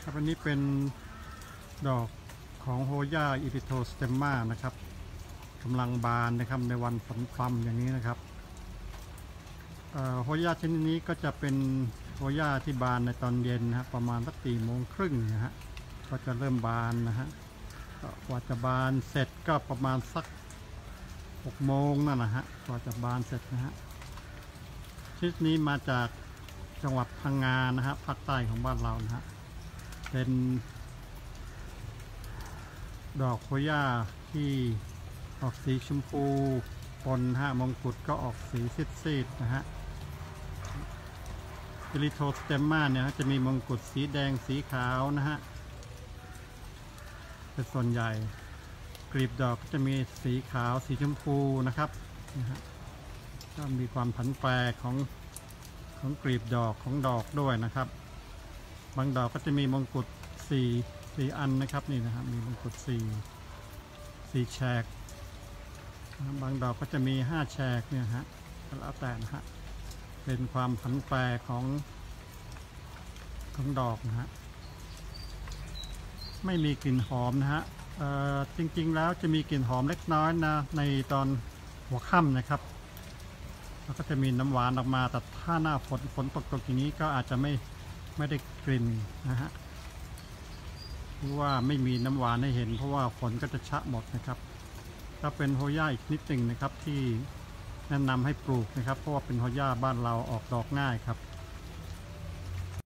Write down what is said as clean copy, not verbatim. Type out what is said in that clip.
ครับอันนี้เป็นดอกของโฮย่าอิริโทสเตมมานะครับกำลังบานนะครับในวันฝนพรำอย่างนี้นะครับโฮย่าชนิดนี้ก็จะเป็นโฮย่าที่บานในตอนเย็นนะประมาณสัก4:30นะฮะก็จะเริ่มบานนะฮะกว่าจะบานเสร็จก็ประมาณสัก6 โมงนั่นนะฮะกว่าจะบานเสร็จนะฮะชนิดนี้มาจากจังหวัดพังงานะฮะภาคใต้ของบ้านเรานะฮะเป็นดอกโฮย่าที่ออกสีชมพูปนฮะมงกุฎก็ออกสีซีดๆนะฮะอิริโทสเตมมาเนี่ยจะมีมงกุฎสีแดงสีขาวนะฮะเป็นส่วนใหญ่กลีบดอกก็จะมีสีขาวสีชมพูนะครับก็มีความผันแปรของกลีบดอกของดอกด้วยนะครับบางดอกก็จะมีมงกุฎ4 อันนะครับนี่นะครับมีมงกุฎ4 แฉกบางดอกก็จะมี5 แฉกเนี่ยฮะแล้วแต่นะฮะเป็นความผันแปรของดอกนะฮะไม่มีกลิ่นหอมนะฮะจริงๆแล้วจะมีกลิ่นหอมเล็กน้อยนะในตอนหัวค่ำนะครับแล้วก็จะมีน้ำหวานออกมาแต่ถ้าหน้าฝนตกอย่างนี้ก็อาจจะไม่ได้กลิ่นนะฮะเพราะว่าไม่มีน้ำหวานให้เห็นเพราะว่าฝนก็จะชะหมดนะครับก็เป็นโฮย่าอีกนิดหนึ่งนะครับที่แนะนำให้ปลูกนะครับเพราะว่าเป็นโฮย่าบ้านเราออกดอกง่ายครับ